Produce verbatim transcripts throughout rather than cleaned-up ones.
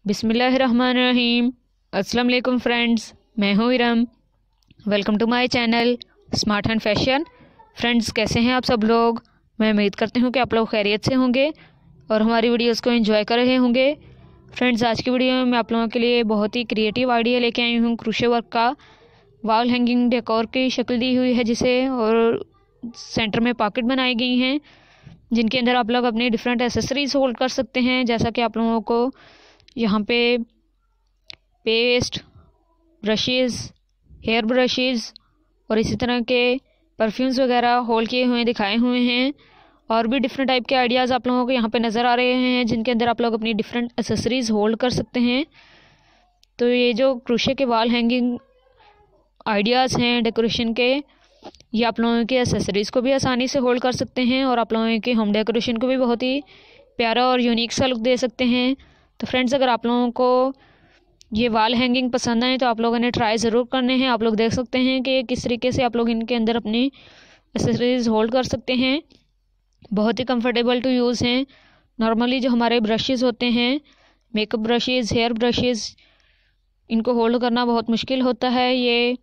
बिस्मिल्लाहिर्रहमानिर्रहीम। अस्सलाम वालेकुम फ्रेंड्स, मैं हूँ Iram. Welcome to my channel smart and fashion. Friends, कैसे हैं आप सब लोग? मैं उम्मीद करती हूँ कि आप लोग खैरियत से होंगे और हमारी वीडियोस को एंजॉय कर रहे होंगे। फ्रेंड्स, आज की वीडियो में मैं आप लोगों के लिए बहुत ही क्रिएटिव आइडिया लेके आई हूँ। क्रोशे वर्क का वॉल हैंगिंग डेकोर की शक्ल दी हुई है जिसे, और सेंटर में पॉकेट बनाई गई हैं जिनके अंदर आप लोग अपनी डिफरेंट एसेसरीज होल्ड कर सकते हैं। जैसा कि आप लोगों को यहाँ पे पेस्ट, ब्रशेस, हेयर ब्रशेस और इसी तरह के परफ्यूम्स वगैरह होल्ड किए हुए दिखाए हुए हैं। और भी डिफरेंट टाइप के आइडियाज़ आप लोगों को यहाँ पे नज़र आ रहे हैं जिनके अंदर आप लोग अपनी डिफरेंट एसेसरीज होल्ड कर सकते हैं। तो ये जो क्रोशे के वॉल हैंगिंग आइडियाज़ हैं डेकोरेशन के, ये आप लोगों के एसेसरीज़ को भी आसानी से होल्ड कर सकते हैं और आप लोगों के होम डेकोरेशन को भी बहुत ही प्यारा और यूनिक सा लुक दे सकते हैं। तो फ्रेंड्स, अगर आप लोगों को ये वॉल हैंगिंग पसंद आए तो आप लोगों ने ट्राई ज़रूर करने हैं। आप लोग देख सकते हैं कि किस तरीके से आप लोग इनके अंदर अपनी एसेसरीज होल्ड कर सकते हैं। बहुत ही कंफर्टेबल टू यूज़ हैं। नॉर्मली जो हमारे ब्रशेज़ होते हैं, मेकअप ब्रशेज़, हेयर ब्रशेज़, इनको होल्ड करना बहुत मुश्किल होता है। ये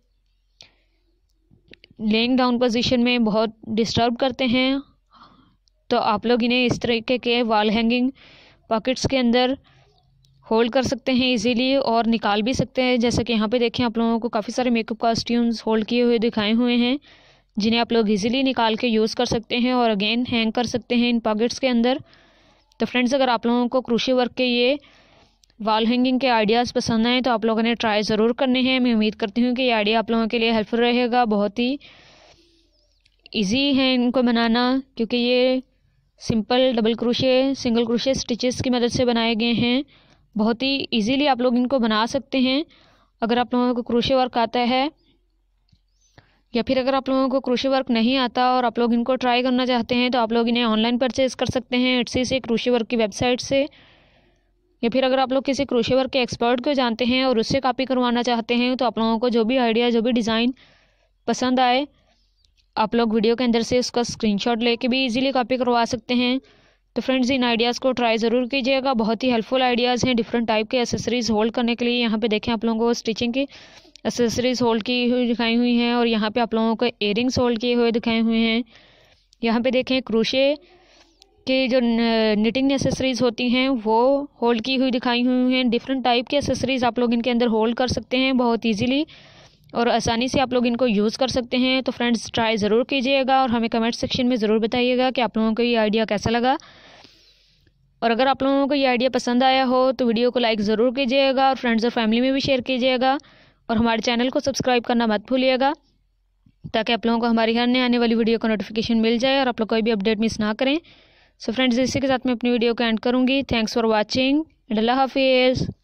लेइंग डाउन पोजीशन में बहुत डिस्टर्ब करते हैं। तो आप लोग इन्हें इस तरीके के वॉल हैंगिंग पॉकेट्स के अंदर होल्ड कर सकते हैं इजीली और निकाल भी सकते हैं। जैसे कि यहाँ पे देखें, आप लोगों को काफ़ी सारे मेकअप कॉस्ट्यूम्स होल्ड किए हुए दिखाए हुए हैं जिन्हें आप लोग इजीली निकाल के यूज़ कर सकते हैं और अगेन हैंग कर सकते हैं इन पॉकेट्स के अंदर। तो फ्रेंड्स, अगर आप लोगों को क्रोशे वर्क के ये वॉल हैंगिंग के आइडियाज़ पसंद आए तो आप लोगों ने ट्राई ज़रूर करने हैं। मैं उम्मीद करती हूँ कि ये आइडिया आप लोगों के लिए हेल्पफुल रहेगा। बहुत ही ईजी है इनको बनाना, क्योंकि ये simple double crochet, single crochet stitches की मदद से बनाए गए हैं। बहुत ही इजीली आप लोग इनको बना सकते हैं। अगर आप लोगों को क्रोशे वर्क आता है या फिर अगर आप लोगों को क्रोशे वर्क नहीं आता और आप लोग इनको ट्राई करना चाहते हैं तो आप लोग इन्हें ऑनलाइन परचेज़ कर सकते हैं एटसी से, क्रोशे वर्क की वेबसाइट से। या फिर अगर आप लोग किसी क्रोशे वर्क के एक्सपर्ट को जानते हैं और उससे कॉपी करवाना चाहते हैं तो आप लोगों को जो भी आइडिया, जो भी डिज़ाइन पसंद आए, आप लोग वीडियो के अंदर से उसका स्क्रीनशॉट लेके भी इजीली कॉपी करवा सकते हैं। तो फ्रेंड्स, इन आइडियाज़ को ट्राई ज़रूर कीजिएगा। बहुत ही हेल्पफुल आइडियाज़ हैं डिफरेंट टाइप के एसेसरीज़ होल्ड करने के लिए। यहाँ पे देखें, आप लोगों को स्टिचिंग की एसेसरीज़ होल्ड की हुई दिखाई हुई हैं और यहाँ पे आप लोगों को इयरिंग्स होल्ड किए हुए दिखाए हुए हैं। यहाँ पे देखें, क्रोशे के जो निटिंग एसेसरीज़ होती हैं वो होल्ड की हुई दिखाई हुई हैं। डिफरेंट टाइप की एसेसरीज़ आप लोग इनके अंदर होल्ड कर सकते हैं बहुत ईजीली और आसानी से आप लोग इनको यूज़ कर सकते हैं। तो फ्रेंड्स, ट्राई ज़रूर कीजिएगा और हमें कमेंट सेक्शन में ज़रूर बताइएगा कि आप लोगों को ये आइडिया कैसा लगा। और अगर आप लोगों को ये आइडिया पसंद आया हो तो वीडियो को लाइक ज़रूर कीजिएगा और फ्रेंड्स और फैमिली में भी शेयर कीजिएगा और हमारे चैनल को सब्सक्राइब करना मत भूलिएगा ताकि आप लोगों को हमारी हर नए आने वाली वीडियो का नोटिफिकेशन मिल जाए और आप लोग कोई भी अपडेट मिस ना करें। सो फ्रेंड्स, इसी के साथ मैं अपनी वीडियो को एंड करूँगी। थैंक्स फॉर वॉचिंग एंड अल्लाह हाफिज़।